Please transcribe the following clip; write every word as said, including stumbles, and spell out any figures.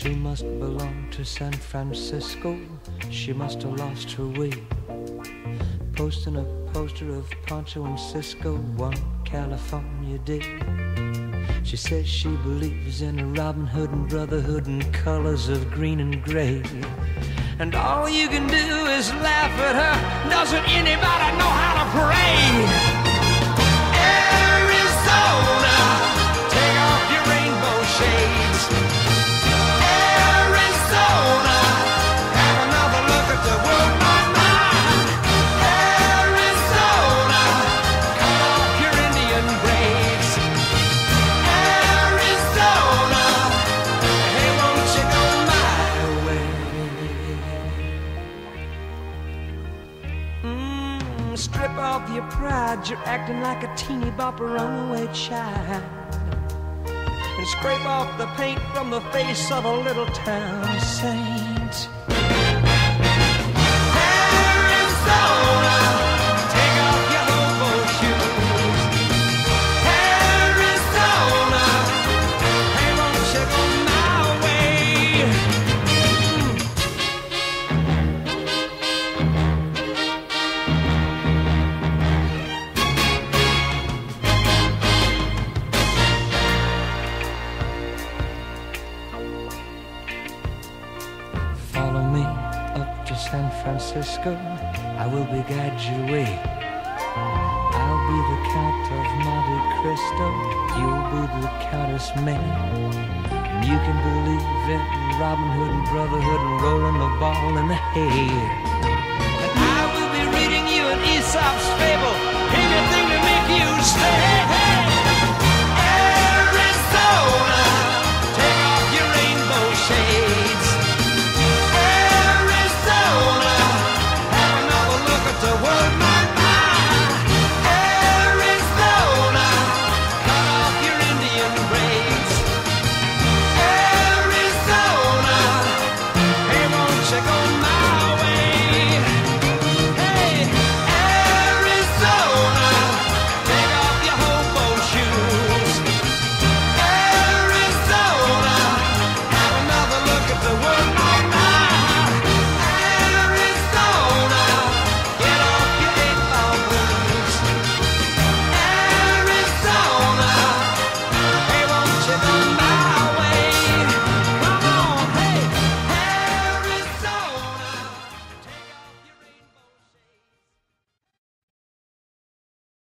She must belong to San Francisco. She must have lost her way, posting a poster of Poncho and Cisco one California day. She says she believes in a Robin Hood and brotherhood and colors of green and gray. And all you can do is laugh at her. Doesn't anybody know how to pray? Arizona, take off your rainbow shades. Arizona, have another look at the world, my mind. Arizona, cut off your Indian braids. Arizona, hey, won't you go my way? Mm, strip off your pride, you're acting like a teeny bopper runaway child. And scrape off the paint from the face of a little town saint. Arizona, take off your hobo shoes. Arizona, hey, won't you go my way? Follow me up to San Francisco, I will be guide your way. I'll be the Count of Monte Cristo, you'll be the Countess May. And you can believe in Robin Hood and brotherhood and rolling the ball in the hay.